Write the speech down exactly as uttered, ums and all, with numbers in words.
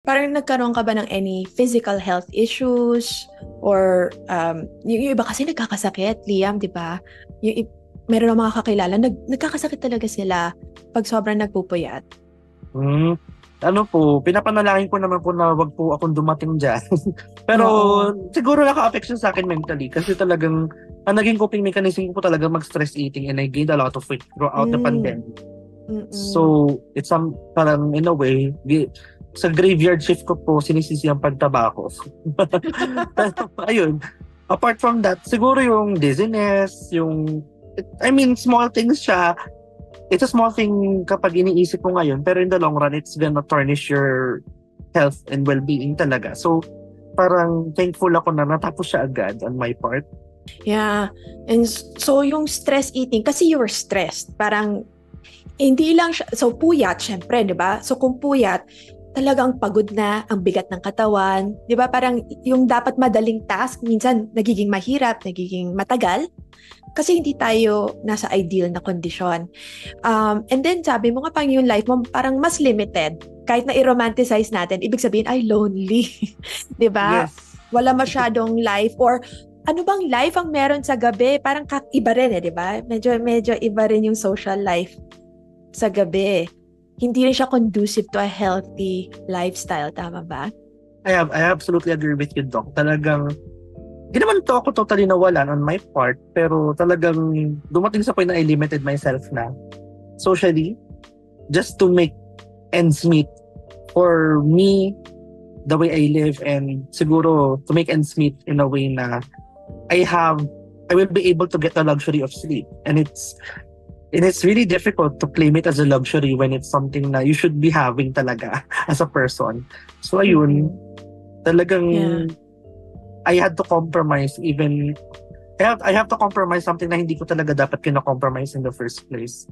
parang nagkaroon ka ba ng any physical health issues or um, yung, yung iba kasi nagkakasakit, Liam, di ba? Yung i- meron ng mga kakilala, nag, nagkakasakit talaga sila pag sobrang nagpupuyat. Hmm, ano po, pinapanalangin ko naman po na wag po akong dumating diyan. Pero Oo. siguro naka-affect siya sa akin mentally kasi talagang ang naging coping mechanism ko po talaga mag-stress eating and I gained a lot of weight throughout the Mm. pandemic. Mm-mm. So, it's some parang in a way, gi- sa graveyard shift ko po sinisisi ang pagtaba ko. Pero ayun, apart from that, siguro yung dizziness, yung I mean, small things siya. It's a small thing kapag iniisip mo ngayon, pero in the long run, it's gonna tarnish your health and well-being talaga. So, parang thankful ako na natapos siya agad on my part. Yeah. And s- so yung stress eating, kasi you were stressed. Parang hindi lang siya, so puyat, syempre, di ba? So kung puyat, talagang pagod na, ang bigat ng katawan, di ba? Parang yung dapat madaling task, minsan nagiging mahirap, nagiging matagal, kasi hindi tayo nasa ideal na kondisyon. Um, and then sabi mo nga pang yung life mo parang mas limited. Kahit na i-romanticize natin, ibig sabihin ay lonely. di ba? Yes. Wala masyadong life or ano bang life ang meron sa gabi? Parang kak iba rin eh, di ba? Medyo, medyo iba rin yung social life sa gabi. Hindi rin siya conducive to a healthy lifestyle. Tama ba? I have, I absolutely agree with you, Doc. Talagang, di naman to ako totally nawalan on my part, pero talagang dumating sa point na I limited myself na socially just to make ends meet for me, the way I live, and siguro to make ends meet in a way na I have, I will be able to get the luxury of sleep. And it's, and it's really difficult to claim it as a luxury when it's something na you should be having talaga as a person. So ayun, Mm-mm. Yeah. talagang I had to compromise even, I have, I have to compromise something na hindi ko talaga dapat kina-compromise in the first place.